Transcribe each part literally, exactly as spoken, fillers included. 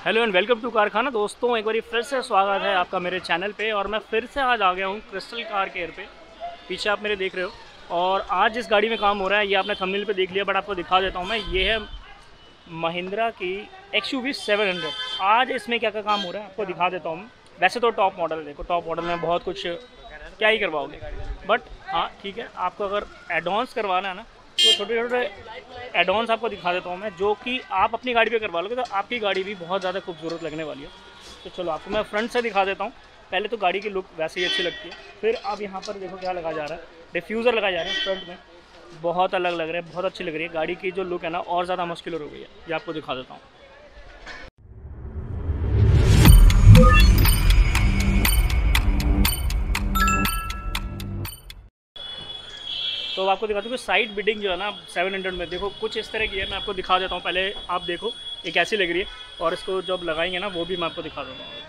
Hello and welcome to कारखाना। दोस्तों एक बार फिर से स्वागत है आपका मेरे चैनल पे। और मैं फिर से आज आ गया हूँ क्रिस्टल कार केयर पे। पीछे आप मेरे देख रहे हो। और आज जिस गाड़ी में काम हो रहा है ये आपने थंबनेल पे देख लिया, बट आपको दिखा देता हूँ मैं। ये है महिंद्रा की X U V seven hundred. आज इसमें क्या क्या काम हो रहा है आपको दिखा देता हूँ। वैसे तो टॉप मॉडल है, देखो टॉप मॉडल में बहुत कुछ क्या ही करवाओगे, बट हाँ ठीक है, आपको अगर एडवांस करवाना है ना तो छोटे छोटे एडवांस आपको दिखा देता हूँ मैं, जो कि आप अपनी गाड़ी पे करवा लोगे तो आपकी गाड़ी भी बहुत ज़्यादा खूबसूरत लगने वाली है। तो चलो आपको मैं फ्रंट से दिखा देता हूँ। पहले तो गाड़ी की लुक वैसे ही अच्छी लगती है, फिर अब यहाँ पर देखो क्या लगा जा रहा है, डिफ्यूज़र लगाया जा रहा है फ्रंट में। बहुत अलग लग रहा है, बहुत अच्छी लग रही है गाड़ी की जो लुक है ना, और ज़्यादा मुश्किल हो गई है। ये आपको दिखा देता हूँ। तो आपको दिखाता हूँ कि साइड बिडिंग जो है ना सेवन हंड्रेड में देखो कुछ इस तरह की है। मैं आपको दिखा देता हूँ, पहले आप देखो ये कैसी लग रही है, और इसको जब लगाएंगे ना वो भी मैं आपको दिखा देता हूँ।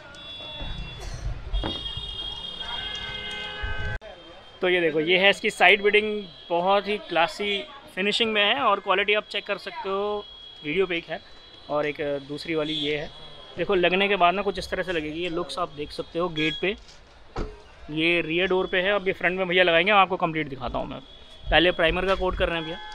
तो ये देखो, ये है इसकी साइड बिडिंग, बहुत ही क्लासी फिनिशिंग में है, और क्वालिटी आप चेक कर सकते हो वीडियो पे एक है, और एक दूसरी वाली ये है। देखो लगने के बाद ना कुछ इस तरह से लगेगी। ये लुक्स आप देख सकते हो गेट पे, ये रियर डोर पे है। अब ये फ्रंट में भैया लगाएंगे, आपको कंप्लीट दिखाता हूँ मैं। पहले प्राइमर का कोट कर रहे हैं भैया।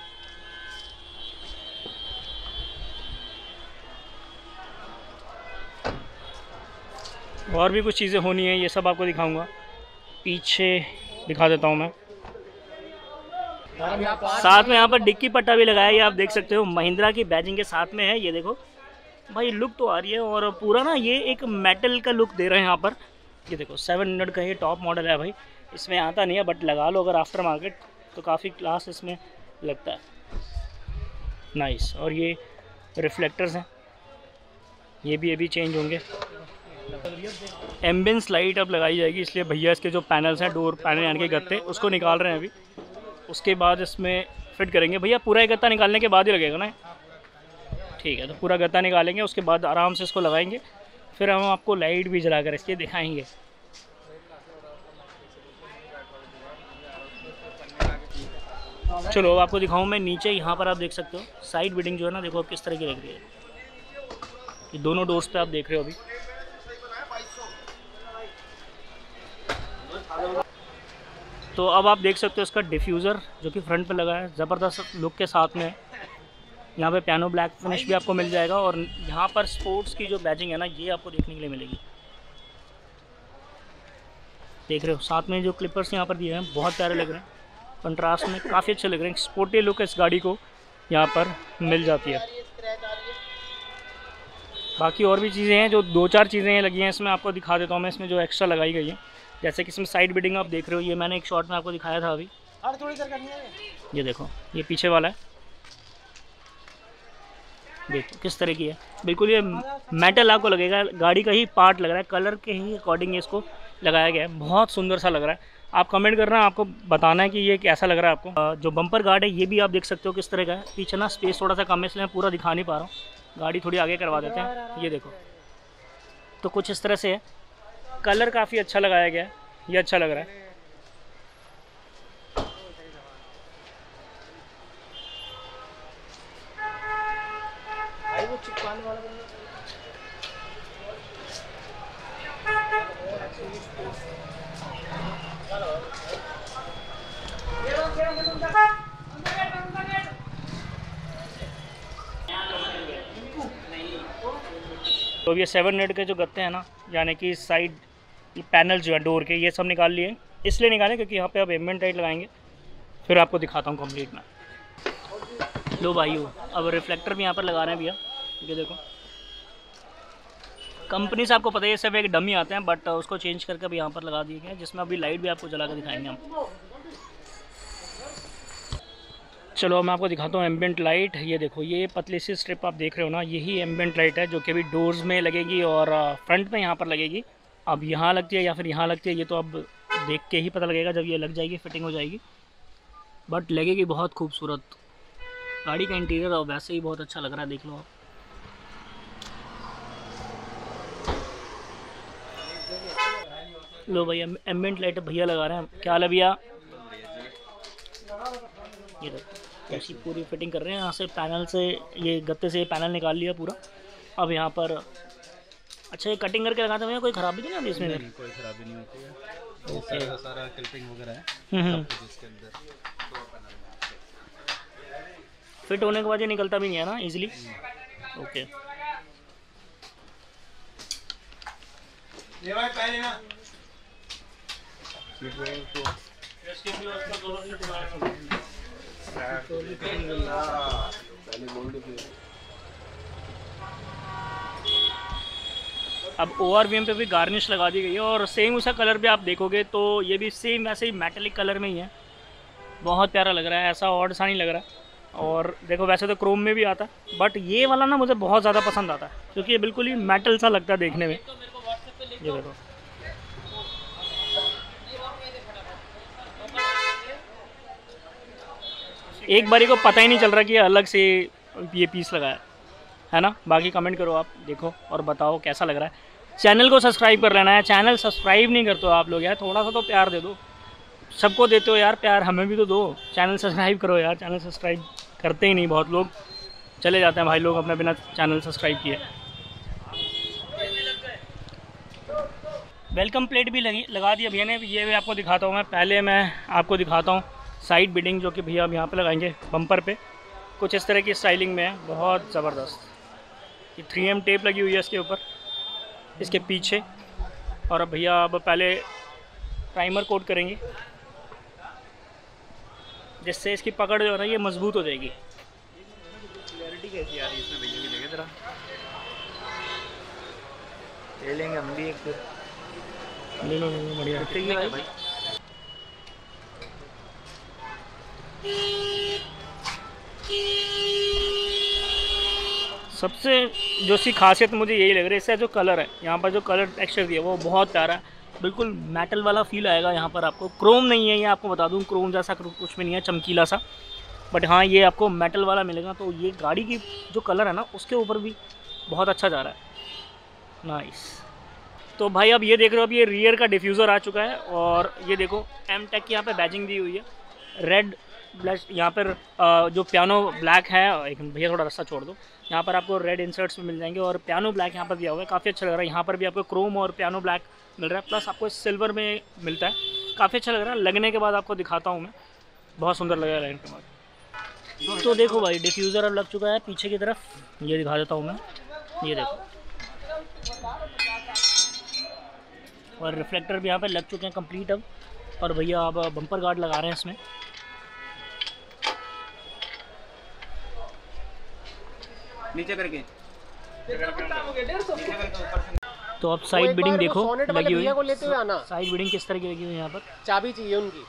और भी कुछ चीज़ें होनी है, ये सब आपको दिखाऊंगा। पीछे दिखा देता हूँ मैं। साथ में यहाँ पर डिक्की पट्टा भी लगाया है, ये आप देख सकते हो महिंद्रा की बैजिंग के साथ में है। ये देखो भाई लुक तो आ रही है, और पूरा ना ये एक मेटल का लुक दे रहे हैं यहाँ पर। ये देखो सेवन हंड्रेड का ये टॉप मॉडल है भाई, इसमें आता नहीं है, बट लगा लो अगर आफ्टर मार्केट तो काफ़ी क्लास इसमें लगता है। नाइस। और ये रिफ्लेक्टर्स हैं, ये भी अभी चेंज होंगे। एम्बियंस लाइट अब लगाई जाएगी, इसलिए भैया इसके जो पैनल्स हैं, डोर पैनल यानी कि गत्ते, उसको निकाल रहे हैं अभी। उसके बाद इसमें फिट करेंगे। भैया पूरा गत्ता निकालने के बाद ही लगेगा ना? ठीक है, तो पूरा गत्ता निकालेंगे, उसके बाद आराम से इसको लगाएंगे, फिर हम आपको लाइट भी जलाकर इसके दिखाएंगे। चलो अब आपको दिखाऊं मैं नीचे। यहाँ पर आप देख सकते हो साइड बिडिंग जो है ना, देखो अब किस तरह की लग रही है। ये दोनों डोर्स पे आप देख रहे हो अभी। तो अब आप देख सकते हो इसका डिफ्यूज़र जो कि फ्रंट पे लगा है, ज़बरदस्त लुक के साथ में। यहाँ पे पियानो ब्लैक फिनिश भी आपको मिल जाएगा, और यहाँ पर स्पोर्ट्स की जो बैजिंग है ना, ये आपको देखने के लिए मिलेगी। देख रहे हो साथ में जो क्लिपर्स यहाँ पर दिए हैं, बहुत प्यारे लग रहे हैं, कंट्रास्ट में काफ़ी अच्छे लग रहे हैं। स्पोर्टी लुक इस गाड़ी को यहाँ पर मिल जाती है। बाकी और भी चीज़ें हैं, जो दो चार चीज़ें लगी हैं इसमें, आपको दिखा देता हूँ मैं। इसमें जो एक्स्ट्रा लगाई गई है, जैसे कि इसमें साइड बिडिंग आप देख रहे हो, ये मैंने एक शॉट में आपको दिखाया था अभी। ये देखो, ये पीछे वाला है, देखो किस तरह की है। बिल्कुल ये मेटल आपको लगेगा, गाड़ी का ही पार्ट लग रहा है, कलर के ही अकॉर्डिंग इसको लगाया गया है। बहुत सुंदर सा लग रहा है। आप कमेंट करना, आपको बताना है कि ये कैसा लग रहा है आपको। जो बम्पर गार्ड है ये भी आप देख सकते हो किस तरह का है। पीछे ना स्पेस थोड़ा सा कम है, इसलिए मैं पूरा दिखा नहीं पा रहा हूँ। गाड़ी थोड़ी आगे करवा देते हैं। ये देखो, तो कुछ इस तरह से है। कलर काफ़ी अच्छा लगाया गया है, ये अच्छा लग रहा है। तो ये सेवन हंड्रेड के जो गत्ते हैं ना, यानी कि साइड पैनल जो है डोर के, ये सब निकाल लिए। इसलिए निकालें क्योंकि यहाँ पे अब एम्बियंट लाइट लगाएंगे, फिर आपको दिखाता हूँ कंप्लीट में। लो भाइयों, अब रिफ्लेक्टर भी यहाँ पर लगा रहे हैं भैया। ये देखो, कंपनी से आपको पता है ये सब एक डमी आते हैं, बट उसको चेंज करके अभी यहाँ पर लगा दिए गए, जिसमें अभी लाइट भी आपको जला कर दिखाएंगे हम। चलो मैं आपको दिखाता हूँ एम्बियंट लाइट। ये देखो, ये पतली सी स्ट्रिप आप देख रहे हो ना, यही एम्बियंट लाइट है जो कि अभी डोर्स में लगेगी और फ्रंट में यहाँ पर लगेगी। अब यहाँ लगती है या फिर यहाँ लगती है, ये तो अब देख के ही पता लगेगा जब ये लग जाएगी, फिटिंग हो जाएगी। बट लगेगी बहुत खूबसूरत। गाड़ी का इंटीरियर और वैसे ही बहुत अच्छा लग रहा है, देख लो आप। लो भैया, एम्बियंट लाइट भैया लगा रहे हैं। क्या हाल है भैया? ये देखो कैसी पूरी फिटिंग कर रहे हैं। यहाँ से पैनल से, ये गत्ते से पैनल निकाल लिया पूरा, अब यहाँ पर अच्छा ये कटिंग करके लगाते हैं, कोई खराबी तो नहीं आती इसमें? नहीं, कोई खराबी नहीं होती है। ओके। सारा सारा क्लिपिंग वगैरह है हम्म, सब कुछ इसके अंदर। फिट होने के बाद ये निकलता भी नहीं है ना इजीली? ओके। ये भाई पहले ना सीट अब ओ आर वी एम पे भी गार्निश लगा दी गई है और सेम उसका कलर भी आप देखोगे तो ये भी सेम वैसे ही मेटेलिक कलर में ही है। बहुत प्यारा लग रहा है, ऐसा ऑड सा नहीं लग रहा। और देखो वैसे तो क्रोम में भी आता है बट ये वाला ना मुझे बहुत ज़्यादा पसंद आता है क्योंकि ये बिल्कुल ही मेटल सा लगता है देखने में। ये देखो एक बारी को पता ही नहीं चल रहा कि अलग से ये पीस लगा है है ना। बाकी कमेंट करो आप, देखो और बताओ कैसा लग रहा है। चैनल को सब्सक्राइब कर लेना है, चैनल सब्सक्राइब नहीं करते हो आप लोग यार, थोड़ा सा तो प्यार दे दो। सबको देते हो यार प्यार, हमें भी तो दो। चैनल सब्सक्राइब करो यार, चैनल सब्सक्राइब करते ही नहीं बहुत लोग, चले जाते हैं भाई लोग अपने बिना चैनल सब्सक्राइब किए। वेलकम प्लेट भी लगी लगा दी भैया ने, ये भी आपको दिखाता हूँ मैं। पहले मैं आपको दिखाता हूँ साइड बिडिंग जो कि भैया अब यहाँ पे लगाएंगे बम्पर पे। कुछ इस तरह की स्टाइलिंग में है, बहुत ज़बरदस्त। ये थ्री एम टेप लगी हुई है इसके ऊपर, इसके पीछे। और अब भैया अब पहले प्राइमर कोट करेंगे जिससे इसकी पकड़ जो है ना ये मजबूत हो जाएगी। क्लैरिटी कैसी आ रही है इसमें भैया की, देखे जरा ले लेंगे हम भी एक फिर। ले लो ले लो बढ़िया कितने की भाई? सबसे जो सी खासियत मुझे यही लग रही है इसका जो कलर है, यहाँ पर जो कलर टेक्सचर दिया है वो बहुत प्यारा है। बिल्कुल मेटल वाला फील आएगा यहाँ पर आपको। क्रोम नहीं है ये, आपको बता दूँ क्रोम जैसा कुछ भी नहीं है, चमकीला सा। बट हाँ ये आपको मेटल वाला मिलेगा। तो ये गाड़ी की जो कलर है ना उसके ऊपर भी बहुत अच्छा जा रहा है, नाइस। तो भाई अब ये देख रहे हो, अब ये रियर का डिफ्यूज़र आ चुका है और ये देखो एम टेक की यहाँ पे बैजिंग दी हुई है। रेड ब्लैक यहाँ पर जो पियानो ब्लैक है, एक भैया थोड़ा रास्ता छोड़ दो, यहाँ पर आपको रेड इंसर्ट्स में मिल जाएंगे और पियानो ब्लैक यहाँ पर दिया हुआ है, काफ़ी अच्छा लग रहा है। यहाँ पर भी आपको क्रोम और पियानो ब्लैक मिल रहा है, प्लस आपको सिल्वर में मिलता है, काफ़ी अच्छा लग रहा है। लगने के बाद आपको दिखाता हूँ मैं, बहुत सुंदर लगेगा लगने के बाद। तो देखो भाई डिफ्यूज़र अब लग चुका है पीछे की तरफ, ये दिखा देता हूँ मैं, ये देखो। और रिफ्लेक्टर भी यहाँ पे लग चुके हैं कंप्लीट अब। और भैया अब बम्पर गार्ड लगा रहे हैं इसमें। नीचे करके तो अब साइड बिडिंग देखो लगी हुई को लेते हुए आना। साइड बिडिंग किस तरह की लगी हुई है यहाँ पर। चाबी चाहिए उनकी।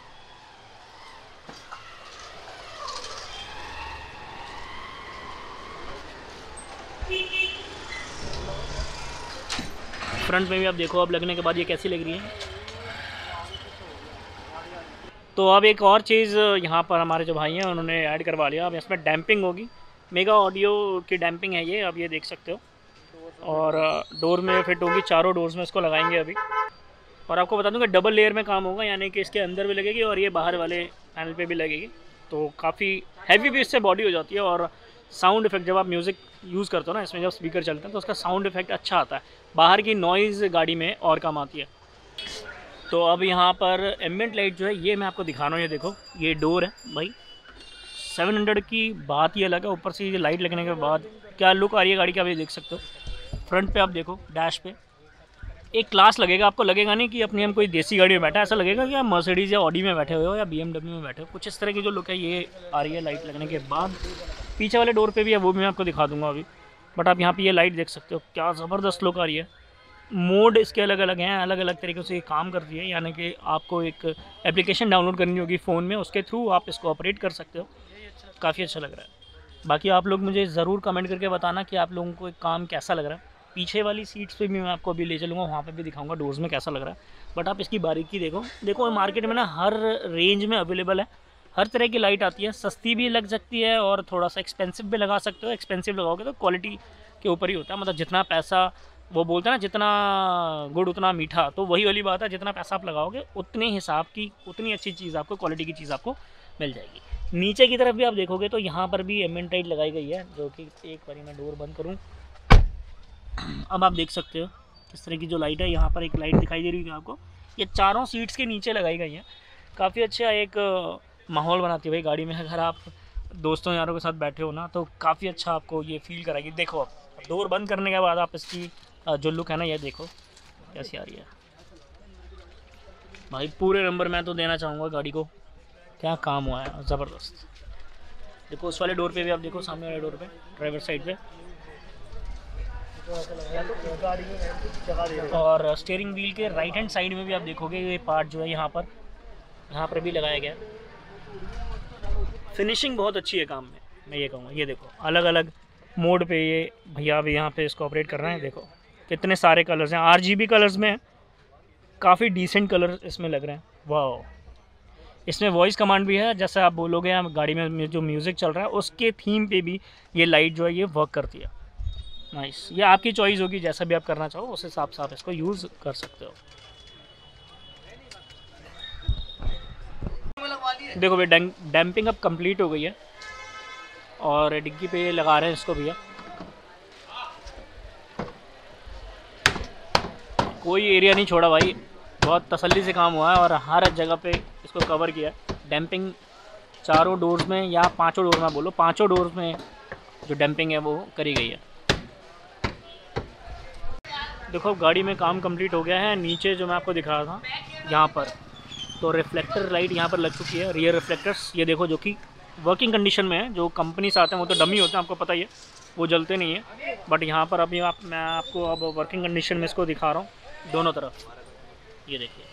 फ्रंट में भी आप देखो अब लगने के बाद ये कैसी लग रही है। तो अब एक और चीज़ यहाँ पर हमारे जो भाई हैं उन्होंने ऐड करवा लिया, अब इसमें डैम्पिंग होगी। मेगा ऑडियो की डैम्पिंग है ये, अब ये देख सकते हो। और डोर में फिट होगी, चारों डोर्स में इसको लगाएंगे अभी। और आपको बता दूं कि डबल लेयर में काम होगा, यानी कि इसके अंदर भी लगेगी और ये बाहर वाले पैनल पे भी लगेगी। तो काफ़ी हैवी भी इससे बॉडी हो जाती है। और साउंड इफेक्ट जब आप म्यूज़िक यूज़ करते हो ना, इसमें जब स्पीकर चलते हैं तो उसका साउंड इफेक्ट अच्छा आता है, बाहर की नॉइज़ गाड़ी में और काम आती है। तो अब यहाँ पर एम्बिएंट लाइट जो है ये मैं आपको दिखा रहा हूँ, ये देखो ये डोर है भाई। सेवन हंड्रेड की बात ही अलग है, ऊपर से ये लाइट लगने के बाद क्या लुक आ रही है गाड़ी की, आप ये देख सकते हो। फ्रंट पे आप देखो डैश पे एक क्लास लगेगा, आपको लगेगा नहीं कि अपनी हम कोई देसी गाड़ी में बैठा है, ऐसा लगेगा कि आप मर्सिडीज़ या ऑडी में बैठे हुए हो या बीएमडब्ल्यू में बैठे हो। कुछ इस तरह की जो लुक है ये आ रही है लाइट लगने के बाद। पीछे वाले डोर पे भी है, वो भी मैं आपको दिखा दूंगा अभी। बट आप यहाँ पे ये लाइट देख सकते हो, क्या ज़बरदस्त लुक आ रही है। मोड इसके अलग अलग हैं, अलग अलग तरीक़ों से काम कर रही है, यानी कि आपको एक एप्लीकेशन डाउनलोड करनी होगी फ़ोन में, उसके थ्रू आप इसको ऑपरेट कर सकते हो। काफ़ी अच्छा लग रहा है। बाकी आप लोग मुझे ज़रूर कमेंट करके बताना कि आप लोगों को एक काम कैसा लग रहा है। पीछे वाली सीट्स पे भी मैं आपको अभी ले चलूँगा, वहाँ पे भी दिखाऊंगा डोर्स में कैसा लग रहा है। बट आप इसकी बारीकी देखो, देखो मार्केट में ना हर रेंज में अवेलेबल है, हर तरह की लाइट आती है। सस्ती भी लग सकती है और थोड़ा सा एक्सपेंसिव भी लगा सकते हो। एक्सपेंसिव लगाओगे तो क्वालिटी के ऊपर ही होता है, मतलब जितना पैसा, वो बोलते हैं ना जितना गुड़ उतना मीठा, तो वही वाली बात है। जितना पैसा आप लगाओगे उतने हिसाब की उतनी अच्छी चीज़ आपको, क्वालिटी की चीज़ आपको मिल जाएगी। नीचे की तरफ भी आप देखोगे तो यहाँ पर भी एम्बिएंट लाइट लगाई गई है, जो कि एक बारी मैं डोर बंद करूँ अब आप देख सकते हो किस तरह की जो लाइट है, यहाँ पर एक लाइट दिखाई दे रही है आपको, ये चारों सीट्स के नीचे लगाई गई है। काफ़ी अच्छा एक माहौल बनाती है भाई गाड़ी में। अगर आप दोस्तों यारों के साथ बैठे हो ना तो काफ़ी अच्छा आपको ये फील कराएगी। देखो अब डोर बंद करने के बाद आप इसकी जो लुक है ना, ये देखो कैसी आ रही है भाई। पूरे नंबर मैं तो देना चाहूँगा गाड़ी को, क्या काम हुआ है ज़बरदस्त। देखो उस वाले डोर पे भी आप देखो, सामने वाले डोर पे ड्राइवर साइड पे, और स्टीयरिंग व्हील के राइट हैंड साइड में भी आप देखोगे ये पार्ट जो है यहाँ पर यहाँ पर भी लगाया गया। फिनिशिंग बहुत अच्छी है काम में, मैं ये कहूँगा। ये देखो अलग अलग मोड पे ये भैया भी यहाँ पे इसको ऑपरेट कर रहे हैं। देखो कितने सारे कलर्स हैं, आरजीबी कलर्स में, काफ़ी डिसेंट कलर इसमें लग रहे हैं। वाह, इसमें वॉइस कमांड भी है, जैसे आप बोलोगे हम गाड़ी में जो म्यूज़िक चल रहा है उसके थीम पे भी ये लाइट जो है ये वर्क करती है। नाइस, ये आपकी चॉइस होगी, जैसा भी आप करना चाहो उस हिसाब से आप इसको यूज़ कर सकते हो। देखो भाई डैम्पिंग अब कंप्लीट हो गई है और डिग्गी पे लगा रहे हैं इसको भैया। कोई एरिया नहीं छोड़ा भाई, बहुत तसल्ली से काम हुआ है और हर जगह पे इसको कवर किया है। डैम्पिंग चारों डोर्स में या पांचों डोर में बोलो, पांचों डोर्स में जो डैम्पिंग है वो करी गई है। देखो गाड़ी में काम कंप्लीट हो गया है। नीचे जो मैं आपको दिखा रहा था यहाँ पर तो रिफ्लेक्टर लाइट यहाँ पर लग चुकी है, रियर रिफ्लेक्टर्स ये देखो, जो कि वर्किंग कंडीशन में है। जो कंपनी से आते हैं वो तो डमी होते हैं, आपको पता ही है, वो जलते नहीं है। बट यहाँ पर अभी आप मैं आपको अब वर्किंग कंडीशन में इसको दिखा रहा हूँ दोनों तरफ। ये देखिए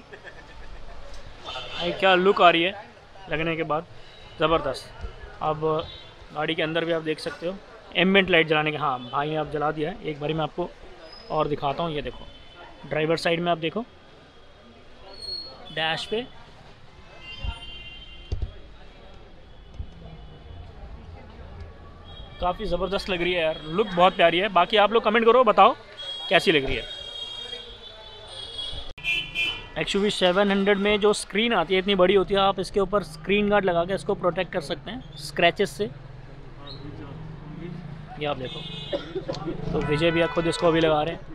भाई क्या लुक आ रही है लगने के बाद, ज़बरदस्त। अब गाड़ी के अंदर भी आप देख सकते हो एम्बिएंट लाइट जलाने के, हाँ भाई ने आप जला दिया है। एक बारी मैं आपको और दिखाता हूँ। ये देखो ड्राइवर साइड में आप देखो डैश पे काफ़ी ज़बरदस्त लग रही है यार, लुक बहुत प्यारी है। बाकी आप लोग कमेंट करो, बताओ कैसी लग रही है। एक्सयूवी सेवन हंड्रेड में जो स्क्रीन आती है इतनी बड़ी होती है, आप इसके ऊपर स्क्रीन गार्ड लगा के इसको प्रोटेक्ट कर सकते हैं स्क्रैचेस से। ये आप देखो, तो विजय भैया खुद इसको अभी लगा रहे हैं।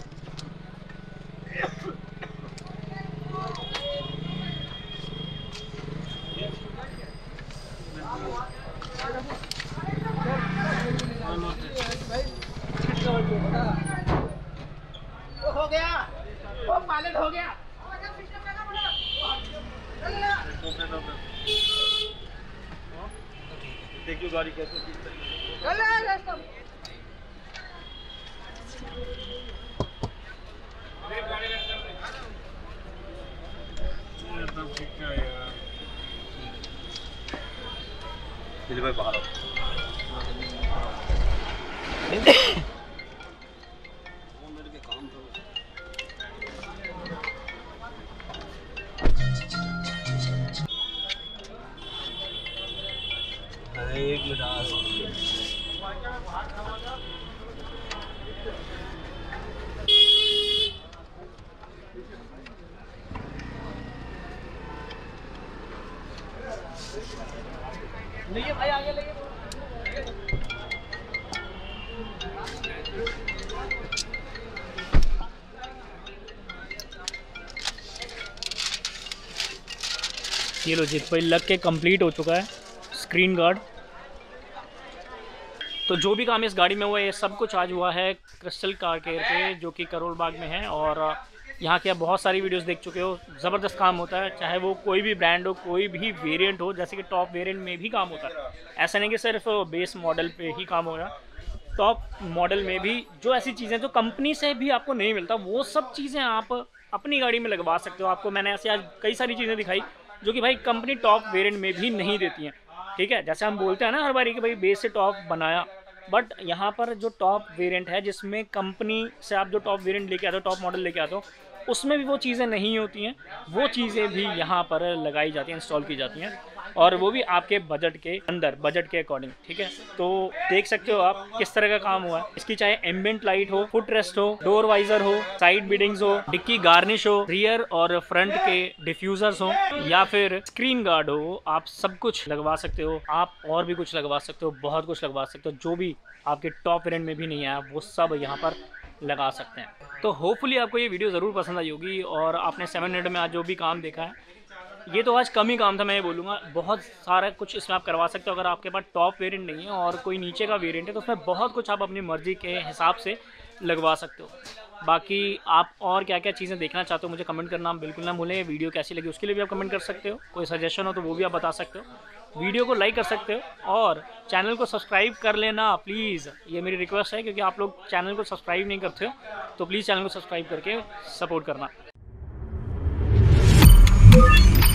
हो गया, वो पायलट हो गया। देखियो गाड़ी कैसे दिल में बाहर एक मिनट लेके भाई आगे लेके। ये लो जी भाई लग के कंप्लीट हो चुका है स्क्रीन गार्ड। तो जो भी काम इस गाड़ी में हुआ है ये सब कुछ आज हुआ है क्रिस्टल कार केयर पे, जो कि करोल बाग में है। और यहाँ की आप बहुत सारी वीडियोस देख चुके हो, ज़बरदस्त काम होता है, चाहे वो कोई भी ब्रांड हो, कोई भी वेरिएंट हो। जैसे कि टॉप वेरिएंट में भी काम होता है, ऐसा नहीं कि सिर्फ बेस मॉडल पे ही काम हो रहा है। टॉप मॉडल में भी जो ऐसी चीज़ें जो कंपनी से भी आपको नहीं मिलता, वो सब चीज़ें आप अपनी गाड़ी में लगवा सकते हो। आपको मैंने ऐसे आज कई सारी चीज़ें दिखाई जो कि भाई कंपनी टॉप वेरिएंट में भी नहीं देती हैं। ठीक है, जैसे हम बोलते हैं ना हर बारी कि भाई बेस से टॉप बनाया, बट यहाँ पर जो टॉप वेरिएंट है जिसमें कंपनी से आप जो टॉप वेरिएंट लेके आते हो, टॉप मॉडल लेके आते हो, उसमें भी वो चीज़ें नहीं होती हैं। वो चीज़ें भी यहाँ पर लगाई जाती हैं, इंस्टॉल की जाती हैं, और वो भी आपके बजट के अंदर, बजट के अकॉर्डिंग। ठीक है, तो देख सकते हो आप किस तरह का काम हुआ है। इसकी चाहे एम्बिएंट लाइट हो, फुट रेस्ट हो, डोर वाइजर हो, साइड बिडिंग्स हो, डिक्की गार्निश हो, रियर और फ्रंट के डिफ्यूजर्स हो, या फिर स्क्रीन गार्ड हो, आप सब कुछ लगवा सकते हो। आप और भी कुछ लगवा सकते हो, बहुत कुछ लगवा सकते हो, जो भी आपके टॉप वेरिएंट में भी नहीं आया वो सब यहाँ पर लगा सकते हैं। तो होपफुली आपको ये वीडियो ज़रूर पसंद आई होगी और आपने सेवन हंड्रेड में आज जो भी काम देखा है, ये तो आज कम ही काम था, मैं ये बोलूँगा। बहुत सारा कुछ इसमें आप करवा सकते हो। अगर आपके पास टॉप वेरिएंट नहीं है और कोई नीचे का वेरिएंट है तो उसमें बहुत कुछ आप अपनी मर्ज़ी के हिसाब से लगवा सकते हो। बाकी आप और क्या क्या चीज़ें देखना चाहते हो मुझे कमेंट करना बिल्कुल ना भूलें। वीडियो कैसी लगी उसके लिए भी आप कमेंट कर सकते हो। कोई सजेशन हो तो वो भी आप बता सकते हो। वीडियो को लाइक कर सकते हो और चैनल को सब्सक्राइब कर लेना प्लीज़, ये मेरी रिक्वेस्ट है, क्योंकि आप लोग चैनल को सब्सक्राइब नहीं करते हो। तो प्लीज़ चैनल को सब्सक्राइब करके सपोर्ट करना।